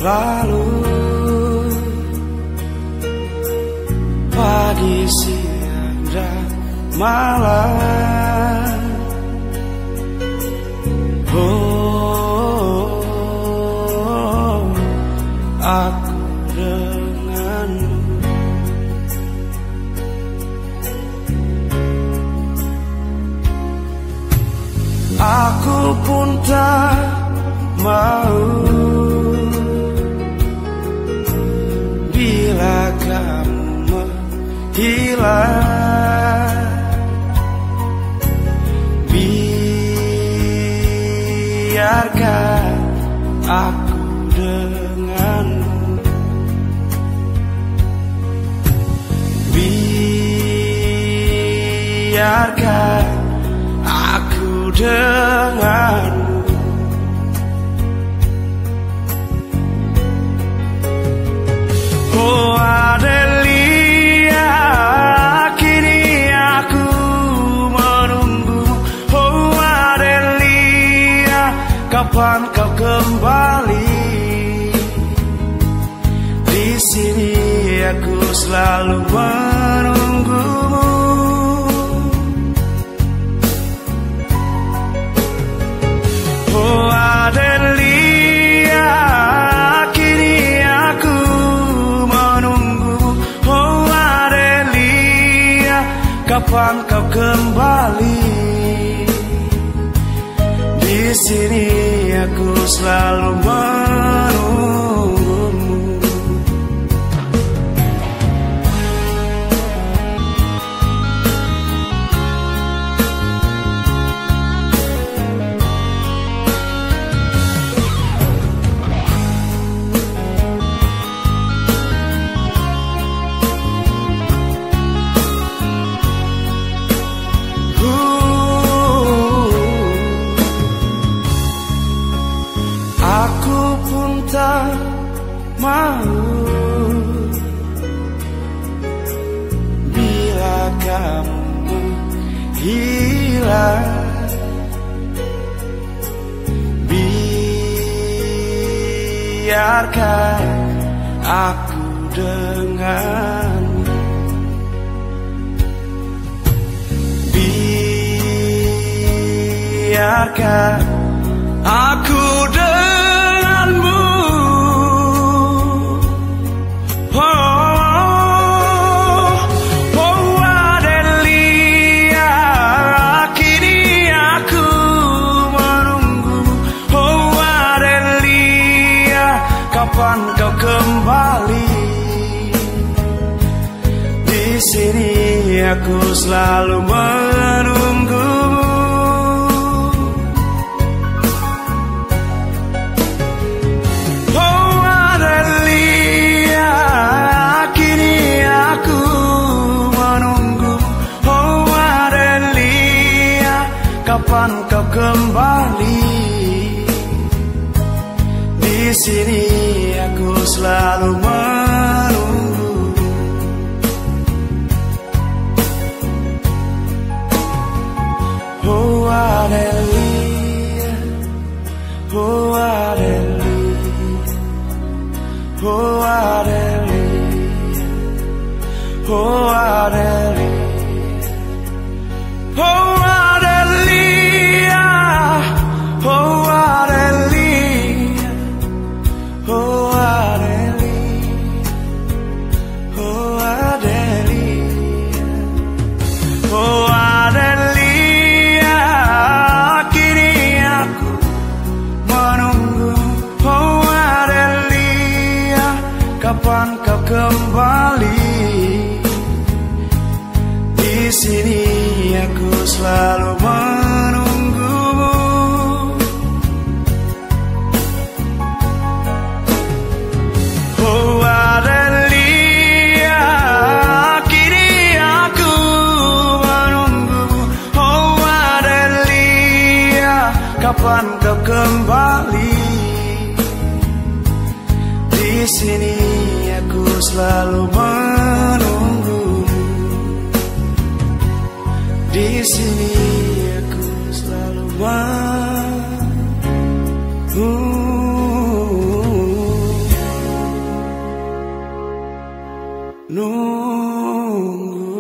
lalu, pagi, siang, dan malam. Oh, aku denganmu. Aku pun tak mau bila kamu menghilang. Biarkan aku denganmu. Biarkan aku denganmu. Oh Adelia, kini aku menunggu. Oh Adelia, kapan kau kembali? Di sini aku selalu menunggumu. Oh Adelia, kini aku menunggu. Oh Adelia, kapan kau kembali? Di sini aku selalu menunggumu. Aku pun tak mau bila kamu hilang. Biarkan aku denganmu. Biarkan aku denganmu. Oh Adelia, kini aku menunggu. Oh Adelia, kapan kau kembali? Di sini aku selalu menunggumu. Kapan kau kembali? Di sini aku selalu menunggu. Oh Adelia, oh Adelia, oh Adelia, oh Adelia, oh kapan kau kembali? Di sini aku selalu menunggumu. Oh Adelia, kini aku menunggumu. Oh Adelia, kapan kau kembali? Di sini aku selalu menunggumu. Di sini aku selalu menunggumu. menunggu.